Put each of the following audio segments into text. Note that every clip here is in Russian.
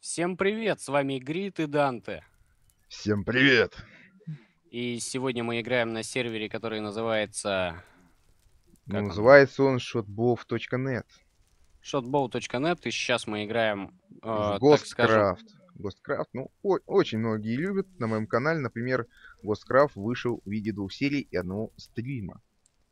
Всем привет, с вами Грит и Данте. Всем привет! И сегодня мы играем на сервере, который называется... Ну, Как он называется? называется он shotbov.net. Shotbow.net. И сейчас мы играем, В так скажем... Ghostcraft. Ghostcraft, ну, очень многие любят на моем канале. Например, Ghostcraft вышел в виде 2 серий и одного стрима.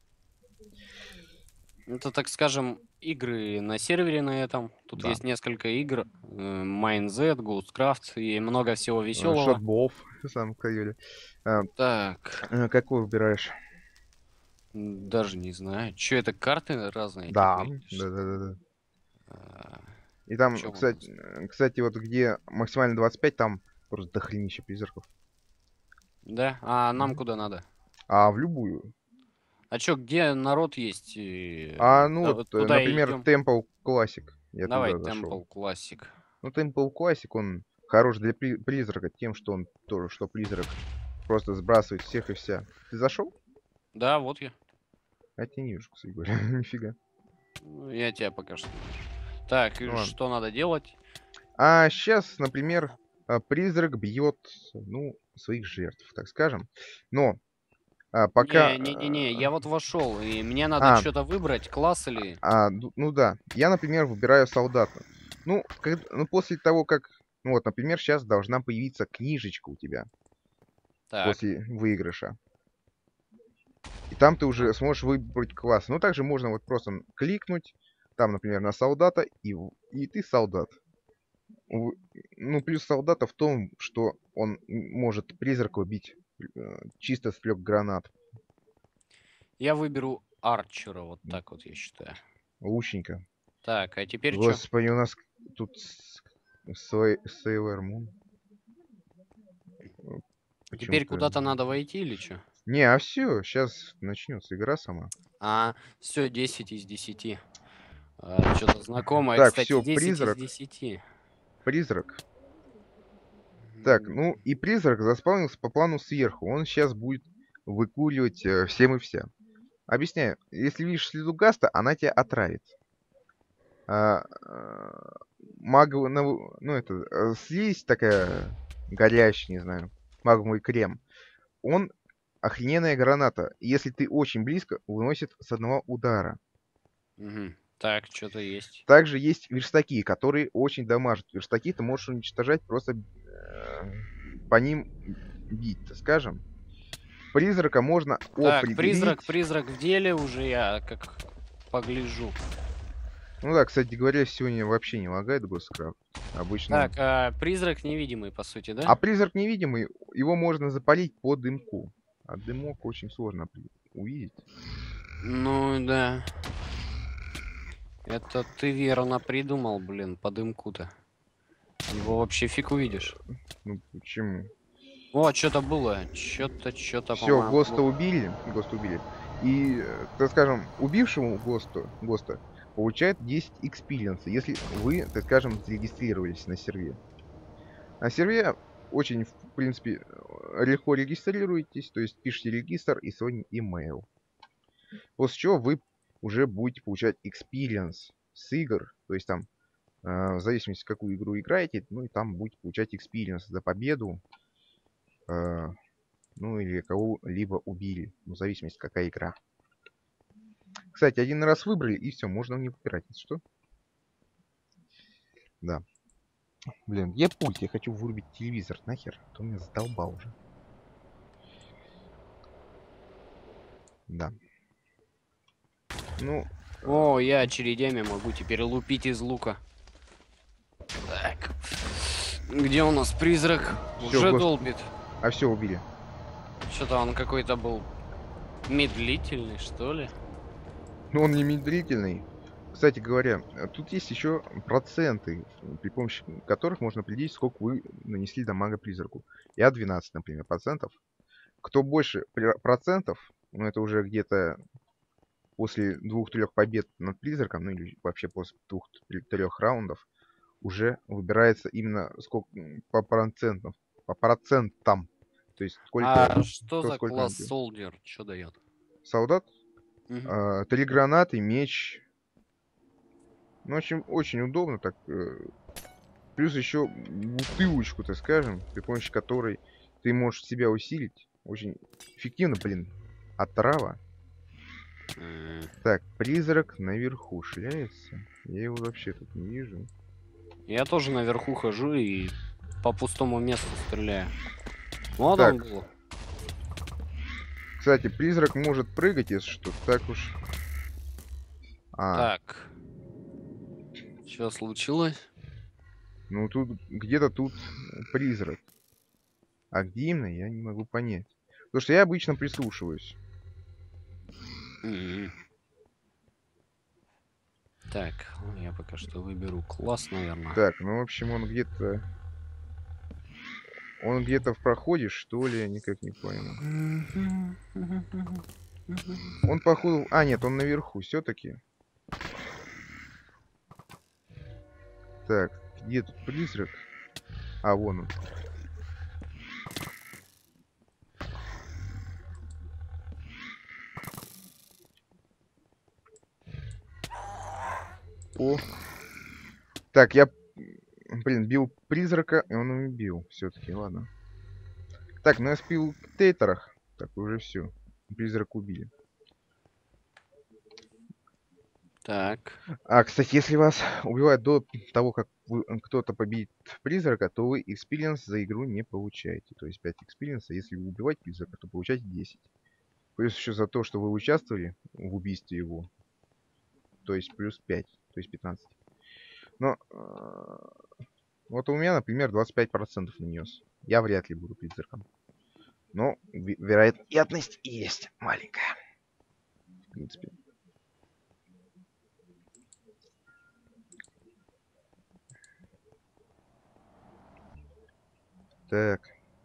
Это, так скажем, игры на сервере на этом. Тут Да. есть несколько игр. Майнз, Ghostcraft и много всего веселого. Shotbov, сам сказали. Так, Как вы выбираешь? даже не знаю. Что это, карты разные, типа, Да, или что? да. А, И там, Чё у кстати, нас? кстати, вот где максимально 25, там просто дохренище призраков. Да? А нам Мгм. куда надо? А в любую. А чё, где народ есть? Ну вот, Туда и например, идем. Temple Classic. Я Давай туда зашел. Temple Classic. Ну, Temple Classic, он хорош для призрака тем, что он тоже, что призрак просто сбрасывает всех и вся. Ты зашел? Да, вот я. А я тебя не вижу, кстати говоря. Нифига. Ну, я тебя пока что не вижу. Так, Ну и ладно. что надо делать? А сейчас, например, призрак бьет, ну, своих жертв, так скажем. Но пока... Не, я вот вошел, и мне надо А, что-то выбрать, класс или... ну да. Я, например, выбираю солдата. Ну, ну, после того, как... Ну вот, например, сейчас должна появиться книжечка у тебя Так. после выигрыша. И там ты а, уже сможешь выбрать класс. Ну, также можно вот просто кликнуть, там, например, на солдата, и ты солдат. У- Ну, плюс солдата в том, что он может призрака убить чисто с 3 гранат. Я выберу Арчера, вот так вот я считаю. Лучника. Так, а теперь что? Господи, у нас тут Sailor Moon. Теперь Почему-то... куда-то надо войти или что? Не, а все, сейчас начнется игра сама. Все, 10 из 10. Что-то знакомое, Так, кстати, все, 10 из призрак. 10. Призрак. Так, ну и призрак заспавнился по плану сверху. Он сейчас будет выкуривать всем и вся. Объясняю. Если видишь следу гаста, она тебя отравит. А, ну это, слизь такая горящая, не знаю, магмовый крем. Он охрененная граната. Если ты очень близко, выносит с одного удара. Мгм. Так, что-то есть. Также есть верстаки, которые очень дамажат. Верстаки ты можешь уничтожать, просто по ним бить, так скажем. Призрака можно Так, определить. призрак в деле уже я как погляжу. Ну да, кстати говоря, сегодня вообще не лагает Госкрафт. Обычно. Так, призрак невидимый, по сути, да? А призрак невидимый, его можно запалить по дымку. А дымок очень сложно увидеть. Ну да. Это ты верно придумал, блин, по дымку-то. Его вообще фиг увидишь. Ну почему? О, что-то было. Что-то, Все, по-моему, Госта было. убили. Госта убили. И, так скажем, убившему Госта получает 10 экспириенса, если вы, так скажем, зарегистрировались на сервере. На сервере очень, в принципе, легко регистрируетесь, то есть пишите регистр и свой email. После чего вы уже будете получать experience с игр, то есть там, в зависимости, какую игру играете, ну и там будете получать experience за победу, э, ну или кого-либо убили, ну, в зависимости, какая игра. Кстати, один раз выбрали, и все, можно не выбирать, если что. Да. Блин, я пульт, я хочу вырубить телевизор, нахер, а то меня задолбал уже. Да. Ну, О, я очередями могу теперь лупить из лука. Так. Где у нас призрак? все, Уже долбит. А все, убили. Что-то он какой-то был медлительный, что ли? Ну, он не медлительный. Кстати говоря, тут есть еще проценты, при помощи которых можно определить, сколько вы нанесли дамага призраку. Я 12, например, процентов. Кто больше процентов, ну это уже где-то после 2-3 побед над призраком, ну или вообще после 2-3 раундов, уже выбирается именно сколько по процентам. То есть сколько, А что кто за сколько класс набил. Soldier? Что дает? Солдат, Мгм. 3 гранаты, меч. Ну, очень удобно так. Плюс еще бутылочку, так скажем, при помощи которой ты можешь себя усилить. Очень эффективно, блин. Отрава. Так, призрак наверху шляется. Я его вообще тут не вижу. Я тоже наверху хожу и по пустому месту стреляю. Вот Так. он был. Кстати, призрак может прыгать, если что. Так уж. Так. Что случилось? Ну тут, где-то тут призрак. А где именно, я не могу понять. Потому что я обычно прислушиваюсь. Так, я пока что выберу класс, наверное. Так, ну в общем он где-то... Он где-то в проходе, что ли, я никак не пойму. Он походу... А, нет, он наверху все-таки. Так, где тут призрак? А, вон он. О. Так, я... Блин, бил призрака, и он его бил. Все-таки, ладно. Так, ну я спил в тейтерах. Так, уже все. Призрак убили. Так. А, кстати, если вас убивают до того, как кто-то победит призрака, то вы экспириенс за игру не получаете. То есть 5 экспириенса. Если вы убиваете призрака, то получаете 10. Плюс еще за то, что вы участвовали в убийстве его. То есть плюс 5. То есть 15. Но вот у меня, например, 25% нанес. Я вряд ли буду призраком. Но вероятность есть маленькая. В принципе. Так.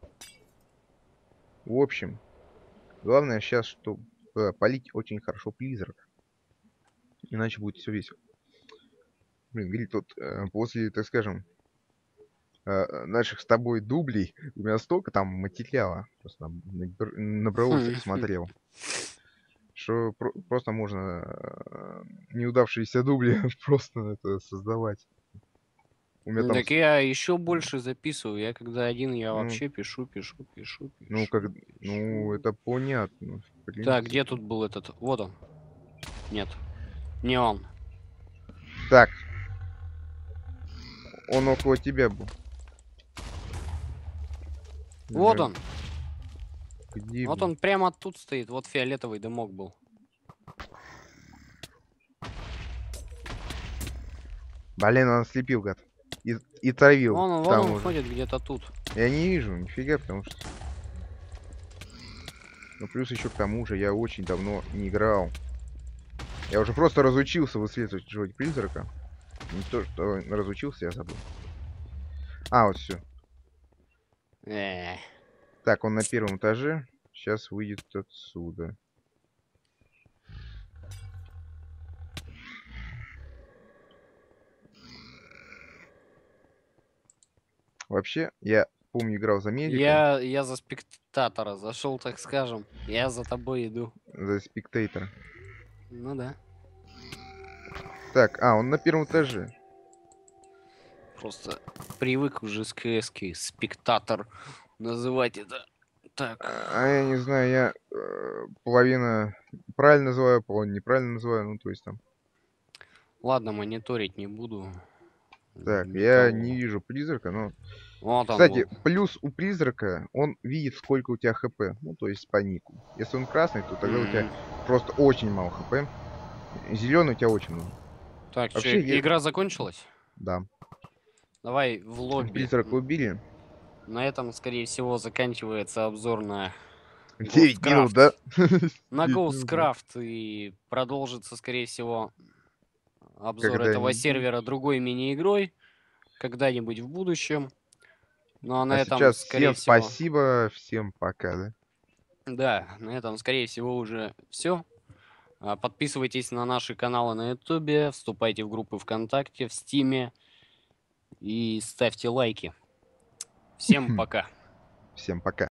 В общем, главное сейчас, чтобы полить очень хорошо призрак. Иначе будет все весело. Блин, говорит, вот после, так скажем, наших с тобой дублей у меня столько там материала просто набралось, я посмотрел. Что просто можно неудавшиеся дубли просто это создавать. У меня там... Так я еще больше записываю. Я когда один, я Ну, вообще пишу. ну, как... ну, это понятно. В принципе. Так, где тут был этот? Вот он. Нет, не он. Так. Он около тебя был. Вот Да. он. Где Вот был? он прямо тут стоит. Вот фиолетовый дымок был. Блин, он слепил, гад. И травил. Вон там он уже. ходит где-то тут. Я не вижу, нифига, потому что... Ну, плюс еще к тому же, я очень давно не играл. Я уже просто разучился выслеживать призрака. Не то, что разучился, я забыл. А, вот все. Так, он на первом этаже. Сейчас выйдет отсюда. Вообще, я помню, играл за медика. Я за спектатора зашел, так скажем. Я за тобой иду. За спектатора. Ну да. Так, он на первом этаже. Просто привык уже с КСки спектатор называть это. Так. Я не знаю, я половина правильно называю, половина неправильно называю. Ну, то есть там. Ладно, мониторить не буду. Так, Не я того. не вижу призрака, но... Вот он Кстати, был. плюс у призрака, он видит, сколько у тебя хп. Ну, то есть по нику. Если он красный, то тогда у тебя просто очень мало хп. Зеленый у тебя очень много. Так, Вообще, что, игра закончилась? Да. Давай в лобби. Призрака убили. На этом, скорее всего, заканчивается обзор на 9 минут, да? на 9 минут, да. Ghostcraft. И продолжится, скорее всего, обзор этого Когда-нибудь. сервера другой мини-игрой. Когда-нибудь в будущем. Ну а на А этом, сейчас скорее всем всего... спасибо, всем пока, да? Да, на этом, скорее всего, уже все. Подписывайтесь на наши каналы на Ютубе, вступайте в группы ВКонтакте, в Стиме и ставьте лайки. Всем пока. Всем пока.